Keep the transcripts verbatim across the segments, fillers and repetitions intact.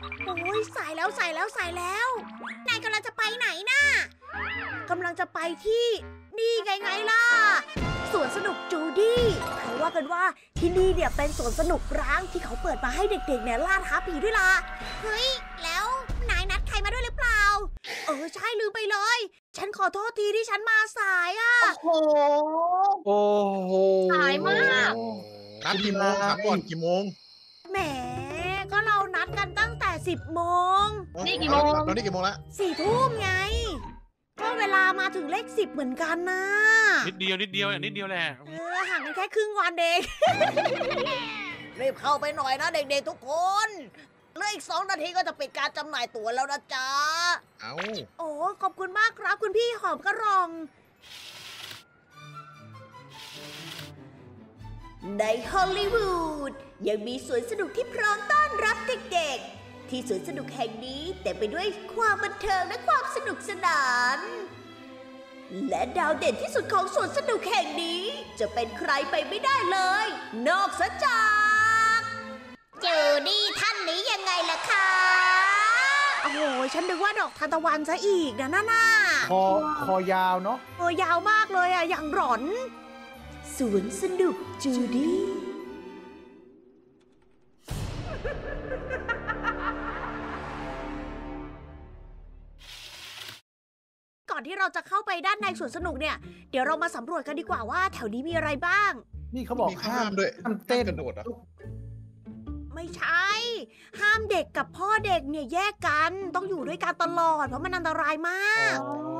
โอ้ยสายแล้วสายแล้วสายแล้วนายกำลังจะไปไหนน่ะกำลังจะไปที่นี่ไงไงล่ะสวนสนุกจูดี้เขาว่ากันว่าที่นี่เนี่ยเป็นสวนสนุกร้างที่เขาเปิดมาให้เด็กๆเนี่ยล่าท้าผีด้วยล่ะเฮ้ยแล้วนายนัดใครมาด้วยหรือเปล่าเออใช่ลืมไปเลยฉันขอโทษทีที่ฉันมาสายอ่ะโอ้โหโอ้โหสายมากนัดกี่โมงถามก่อนกี่โมงแหมก็เรานัดกันตั้งแต่สิบโมงนี่กี่โมงตอนนี้กี่โมงละสี่ทุ่มไงก็เวลามาถึงเลขสิบเหมือนกันนะนิดเดียวนิดเดียวนิดเดียวแหละเออห่างกันแค่ครึ่งวันเองรีบเข้าไปหน่อยนะเด็กๆทุกคนเหลืออีกสองนาทีก็จะปิดการจำหน่ายตั๋วแล้วนะจ๊ะเอาโอ้ขอบคุณมากครับคุณพี่หอมกระรองในฮอลลีวูดยังมีสวนสนุกที่พร้อมต้อนรับเด็กๆที่สวนสนุกแห่งนี้เต็มไปด้วยความบันเทิงและความสนุกสนานและดาวเด่นที่สุดของสวนสนุกแห่งนี้จะเป็นใครไปไม่ได้เลยนอกจากจูดี้ท่านนี้ยังไงล่ะคะโอ้โหฉันนึกว่าดอกทานตะวันซะอีกนะน่าน่าคอคอยาวเนาะเออยาวมากเลยอะอย่างหลอนสวนสนุกจูดี้ก่อนที่เราจะเข้าไปด้านในสวนสนุกเนี่ยเดี๋ยวเรามาสำรวจกันดีกว่าว่าแถวนี้มีอะไรบ้างนี่เขาบอกห้ามด้วยห้ามเต้นกระโดดอ่ะไม่ใช่ห้ามเด็กกับพ่อเด็กเนี่ยแยกกันต้องอยู่ด้วยกันตลอดเพราะมันอันตรายมาก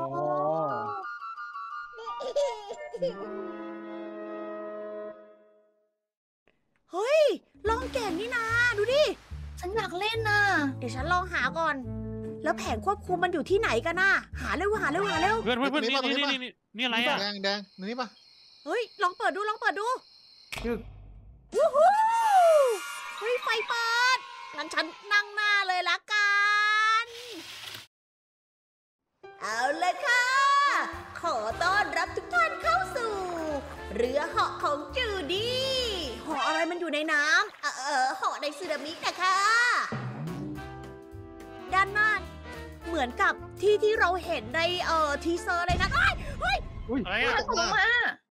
เฮ้ยลองแก่งนี่นาดูดิฉันอยากเล่นน่ะเดี๋ยวฉันลองหาก่อนแล้วแผงควบคุมมันอยู่ที่ไหนกันน่ะหาเร็วหาเร็วหาเร็วเพื่อนเพื่อนนี่นี่นี่นี่อะไรอ่ะแดงแดงนี่ป่ะเฮ้ยลองเปิดดูลองเปิดดูจึ๊กวู้ฮู้เฮ้ยไฟเปิดงั้นฉันนั่งหน้าเลยละกันเอาเลยค่ะขอต้อนรับทุกท่านเข้าสู่เรือเหาะของจูดี้เหาะอะไรมันอยู่ในน้ำเออเออเหาะในสึนามินะคะด้านหน้าเหมือนกับที่ที่เราเห็นในเอ่อทีเซอร์เลยนะเฮ้ยเฮ้ยอะไรอะตกมา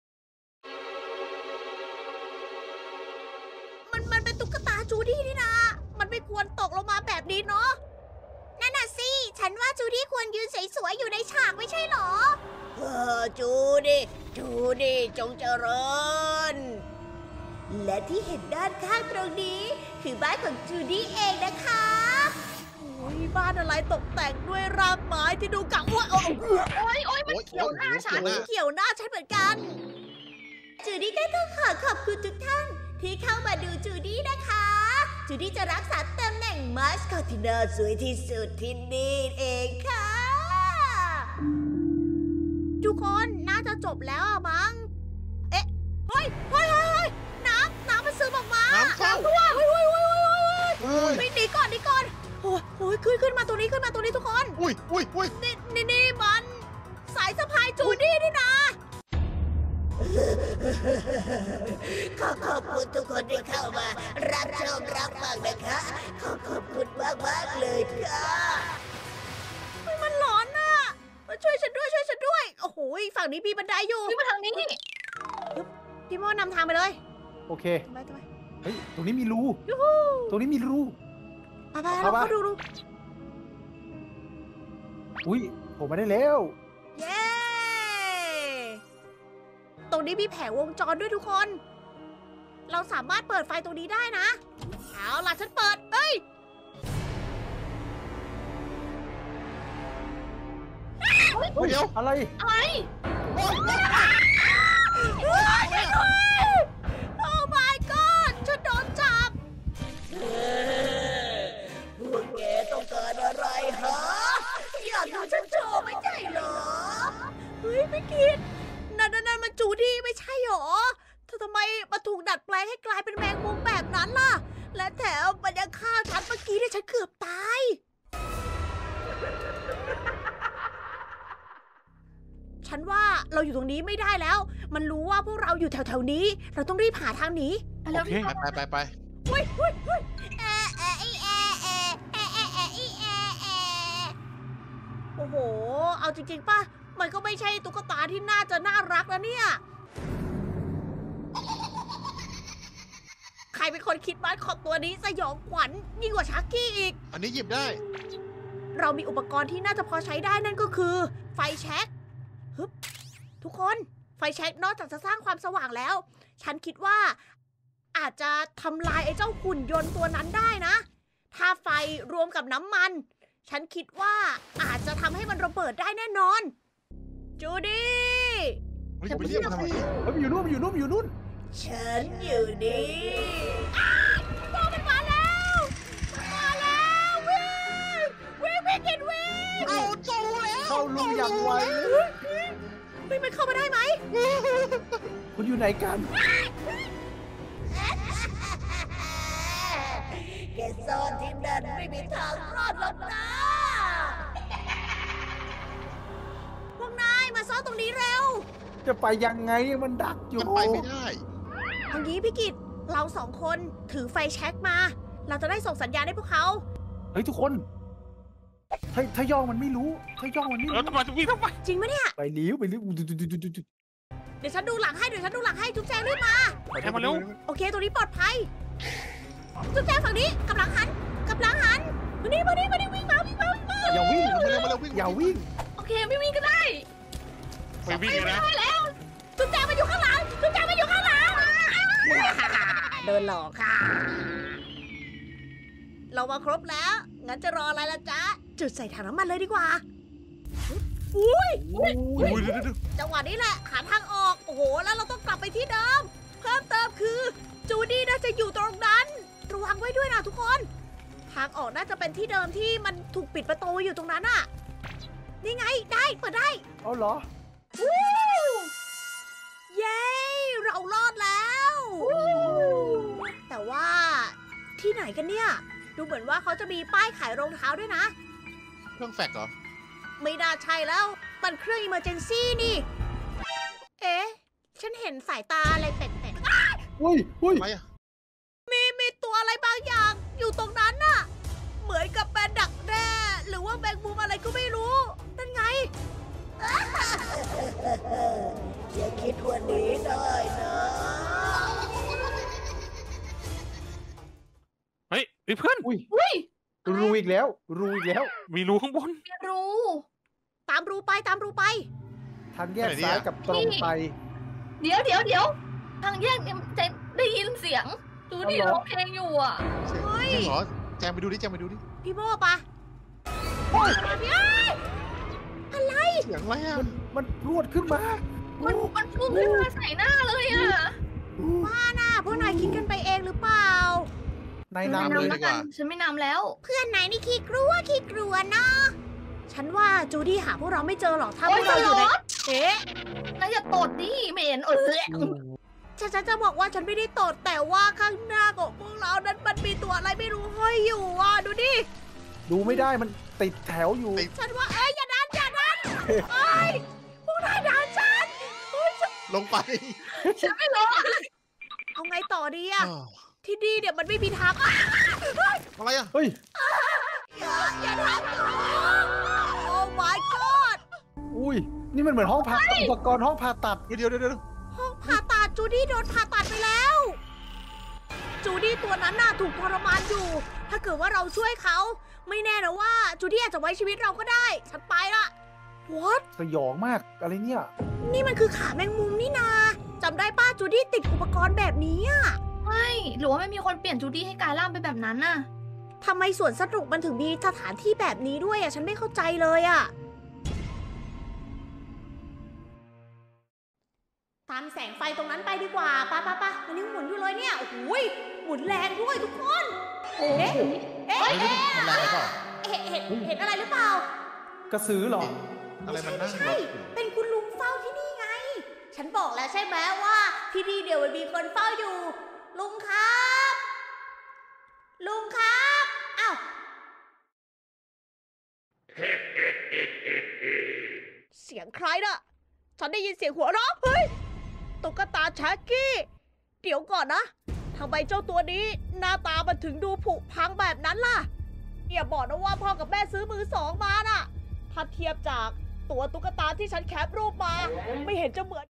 มันมันเป็นตุ๊กตาจูดี้นี่นะมันไม่ควรตกลงมาแบบนี้เนาะนั่นน่ะสิฉันว่าจูดี้ควรยืนสวยๆอยู่ในฉากไม่ใช่หรอเออจูดี้จูดี้จงเจริญและที่เห็นด้านข้างตรงนี้คือบ้านของจูดี้เองนะคะโอ้ยบ้านอะไรตกแต่งด้วยรากไม้ที่ดูกังวลโอ้ยโอ้ยโอ้ยมันเขียวหน้าฉันเขียวหน้าฉันเหมือนกันจูดี้ก็ต้องขอขอบคุณทุกท่านที่เข้ามาดูจูดี้นะคะจูดี้จะรักษาตำแหน่งมาสคอตที่น่าสวยที่สุดที่นี่เองค่ะทุกคนน่าจะจบแล้วมั้งเอ๊ะเฮ้ยเฮ้ยเฮ้ยน้ำน้ำมันซึมออกมาน้ำเข้าเฮ้ยเฮ้ยเฮ้ยเฮ้ยเฮ้ยไม่หนีก่อนหนีก่อนโอ้โหขึ้นขึ้นมาตัวนี้ขึ้นมาตัวนี้ทุกคนอุ้ยอุ้ยอุ้ยนี่นี่นี่มันสายสะพายจูดี้นี่นะขอขอบคุณทุกคนที่เข้ามารับชมรับฟังนะคะขอขอบคุณมากมากเลยค่ะมันหลอนน่ะมาช่วยฉันด้วยช่วยฉันด้วยโอ้โหฝั่งนี้มีบันไดอยู่นี่มาทางนี้พี่โมนำทางไปเลยโอเคไปไปเฮ้ยตรงนี้มีรูตรงนี้มีรูไปไปเราเข้าดูดูอุ้ยผมมาได้แล้วเย้ตรงนี้มีแผงวงจรด้วยทุกคนเราสามารถเปิดไฟตรงนี้ได้นะเอาล่ะฉันเปิดเอ้ยเดี๋ยวอะไรอะไรโอ้ my god ฉันโดนจับพวกแกต้องการอะไรฮะอยากดูฉันโชว์ไม่ใช่เหรอเฮ้ยไม่คิดนั่นนั่นมันจูดี้ไม่ใช่หรอเธอทำไมมาถูกดัดแปลงให้กลายเป็นแมงมุมแบบนั้นล่ะและแถมมันยังฆ่าฉันเมื่อกี้ที่ฉันเกือบตายฉันว่าเราอยู่ตรงนี้ไม่ได้แล้วมันรู้ว่าพวกเราอยู่แถวๆนี้เราต้องรีบหาทางหนีโอเคไปไปไปเฮ้ยเฮ้ยเฮ้ยเอเอเอเอเอเอเอโอ้โห เอาจริงๆป่ะ มันก็ไม่ใช่ตุ๊กตาที่น่าจะน่ารักนะเนี่ย ใครเป็นคนคิดมาสคอตตัวนี้สยองขวัญยิ่งกว่าชักกี้อีกอันนี้หยิบได้เรามีอุปกรณ์ที่น่าจะพอใช้ได้นั่นก็คือไฟแช็กฮึบทุกคนไฟแช็กนอกจากจะสร้างความสว่างแล้ว ฉันคิดว่าอาจจะทำลายไอ้เจ้าหุ่นยนต์ตัวนั้นได้นะ ถ้าไฟรวมกับน้ำมัน ฉันคิดว่าอาจจะทำให้มันระเบิดได้แน่นอน จูดี้เฮ้ยอย่าไปเรียกมันทำไมเฮ้ยมันอยู่นู่นมันอยู่นู่นมันอยู่นู่นฉันอยู่นี่อ้าวพวกมันมาแล้วมันมาแล้ววิ่งวิ่งวิ่งกินวิ่งเอาโจแล้วเข้าลุงอย่างไวเฮ้ยมันเข้ามาได้ไหมคุณอยู่ไหนกันแกซ่อนที่นั่นไม่มีทางรอดหรอกนะพวกนายมาซ่อนตรงนี้เร็วจะไปยังไงมันดักอยู่มันไปไม่ได้ทางนี้พี่กิตเราสองคนถือไฟแช็กมา เราจะได้ส่งสัญญาณให้พวกเขาเฮ้ยทุกคนถ้าถ้าย่องมันไม่รู้ถ้าย่องมันไม่แล้วรู้ทำไมจะวิ่งทำไมจริงไหมเนี่ยไปเลี้ยวไปเลี้ยวดุดดุดดุดดุดดุดเดี๋ยวฉันดูหลังให้เดี๋ยวฉันดูหลังให้จุ๊บแจงรีบมาแค่มาเร็วโอเคตรงนี้ปลอดภัยจุ๊บแจงฝั่งนี้กำลังหันกำลังหันมานี่มานี่มานี่วิ่งมาวิ่งมาวิ่งมาอย่าวิ่งมาเร็วมาเร็ววิ่งอย่าวิ่งโอเคไม่วิ่งก็ได้ไปวิ่งเลยนะได้แล้วจุ๊บแจงมาอยู่ข้างหลังจุ๊บแจงมาอยู่ข้างหลังโดนหลอกค่ะ เรามาครบแล้ว งั้นจะรออะไรล่ะจ๊ะ จุดใส่ถังน้ำมันเลยดีกว่า อุ้ยอุ้ยอุ้ยเดี๋ยวเดี๋ยวจังหวะนี้แหละหาทางออก โอ้โห แล้วเราต้องกลับไปที่เดิม เพิ่มเติมคือ จูดี้น่าจะอยู่ตรงนั้น ระวังไว้ด้วยนะทุกคน ทางออกน่าจะเป็นที่เดิมที่มันถูกปิดประตูอยู่ตรงนั้นอะนี่ไง ได้เปิดได้เอาเหรอวู้เย้ เรารอดแล้ว แต่ว่าที่ไหนกันเนี่ย ดูเหมือนว่าเขาจะมีป้ายขายรองเท้าด้วยนะเครื่องแฟกซ์เหรอไม่น่าใช่แล้ว มันเครื่อง emergency นี่ เอ๊ะ ฉันเห็นสายตาอะไรแปลกอุ้ยอุ้ยทำไมอะๆ มีมีตัวอะไรบางอย่างอยู่ตรงนั้นน่ะ เหมือนกับแบนดักแด้หรือว่าแบงมุมอะไรก็ไม่รู้ นั่นไง อย่าคิดวันนี้ได้นะเฮ้ยไอ้เพื่อนอุ้ยอุ้ยรูอีกแล้ว รูอีกแล้วมีรูข้างบนไม่รู้ตามรูไปตามรูไปทางแยกซ้ายกับตรงไปเดี๋ยวเดี๋ยวเดี๋ยวทางแยกเนี่ยจะได้ยินเสียงดูดิเอาเหรอร้องเพลงอยู่อ่ะเฮ้ยจริงเหรอแจมไปดูดิแจมไปดูดิพี่โม่ปะพี่ไอ้ยอะไรเสียงอะไรอะมันมันรวดขึ้นมามันมันพุ่งขึ้นมาใส่หน้าเลยอ่ะบ้าน่ะพวกนายคิดกันไปเองหรือเปล่าในฉัน้ำไม่เลยนำแล้วกันฉันไม่นำแล้วเพื่อนนายนี่ขี้กลัวขี้กลัวเนาะฉันว่าจูดี้หาพวกเราไม่เจอหรอกถ้าพโอ๊วย กเราอยู่ในสล็อตเอ๊ะนายอย่าตดดิไม่เห็นเออฉันฉันจะบอกว่าฉันไม่ได้ตดแต่ว่าข้างหน้าของพวกเรานั้นมันมีตัวอะไรไม่รู้ห้อยอยู่อ่ะดูดิดูไม่ได้มันติดแถวอยู่ฉันว่าเอ้ยอย่าดันอย่าดันเอ้ยพวกนายดันฉันเฮ้ยฉันลงไปฉันไม่ร้องเอาไงต่อดีอะอ้าวที่นี่เนี่ยมันไม่มีทางอ่ะอะไรอะเฮ้ยอย่าอย่าทำโอ้ my god อุ้ย นี่มันเหมือนห้องผ่าตัดอุปกรณ์ห้องผ่าตัดเดี๋ยวเดี๋ยวเดี๋ยวเดี๋ยวห้องผ่าตัดจูดี้โดนผ่าตัดไปแล้ว จูดี้ตัวนั้นน่ะถูกทรมานอยู่ ถ้าเกิดว่าเราช่วยเขา ไม่แน่นะว่าจูดี้อาจจะไว้ชีวิตเราก็ได้ ฉันไปละ What สยองมากอะไรเนี่ยนี่มันคือขาแมงมุมนี่นาจำได้ป้าจูดี้ติดอุปกรณ์แบบนี้อะไม่หรือว่าไม่มีคนเปลี่ยนจูดี้ให้กลายร่างเป็นแบบนั้นน่ะทำไมสวนสนุกมันถึงมีสถานที่แบบนี้ด้วยอะฉันไม่เข้าใจเลยอะตามแสงไฟตรงนั้นไปดีกว่าป้าป้าป้ามันยังหมุนอยู่เลยเนี่ยโอ้โหยหมุนแรงด้วยทุกคนเอ๊ะเอ๊ะเฮ้ยนี่มันแรงเปล่าเห็นเห็นเห็นอะไรหรือเปล่ากระสือเหรออะไรมันนั่งใช่ เป็นคุณลุงเฝ้าที่นี่ไง ฉันบอกแล้วใช่ไหมว่าที่นี่เดี๋ยวมันมีคนเฝ้าอยู่ ลุงครับ ลุงครับอ้าวเสียงใครน่ะ ฉันได้ยินเสียงหัวเราะเฮ้ยตุ๊กตาชักกี้ เดี๋ยวก่อนนะทำไมเจ้าตัวนี้หน้าตามันถึงดูผุพังแบบนั้นล่ะอย่าบอกนะว่าพ่อกับแม่ซื้อมือสองมาน่ะถ้าเทียบจากตัวตุ๊กตาที่ฉันแคปรูปมา ไม่เห็นจะเหมือน